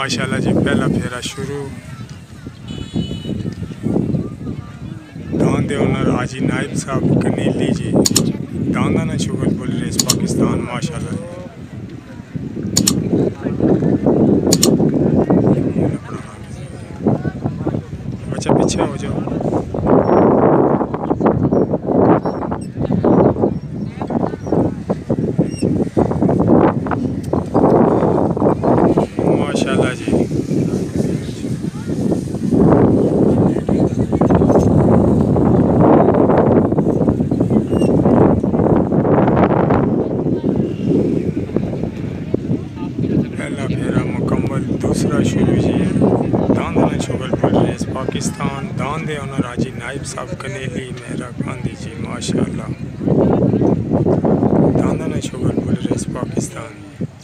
ماشاءاللہ جی پہلا پھیرا شروع داند اونر حاجی نائب صاحب کنیلی جی داندان شغل بول ریس پاکستان ماشاءاللہ بچہ پیچھے ہو جاؤ ماشاءاللہ جی پہلا پھیرا مکمل دوسرا شروع جی داندان شغل بول ریس پاکستان داند اونر حاجی نائب صاحب کنیلی میرا گاندھی جی ماشاءاللہ داندان شغل بول ریس پاکستان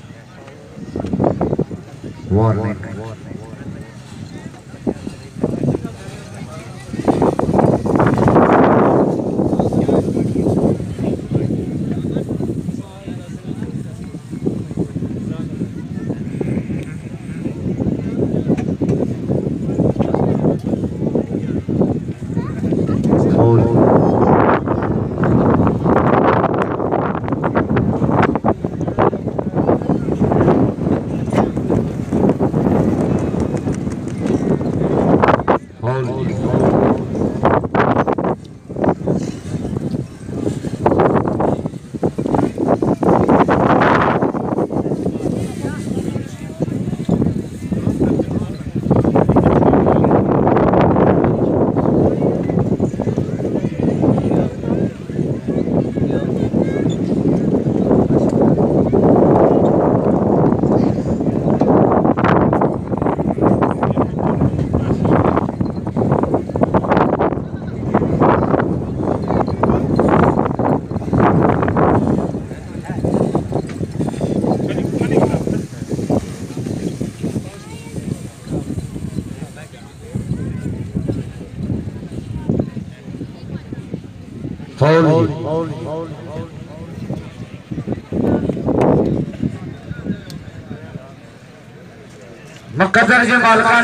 مقدر جی مالکہ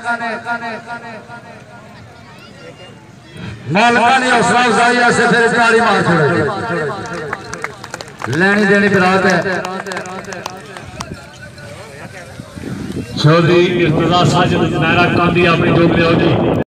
نے حوصلہ افزائی سے پھر اتاری مار چھوڑے لینی دینی برات ہے چودھری ارتضیٰ ساجد میرا کاندھی اپنی ڈوب لے ہو جی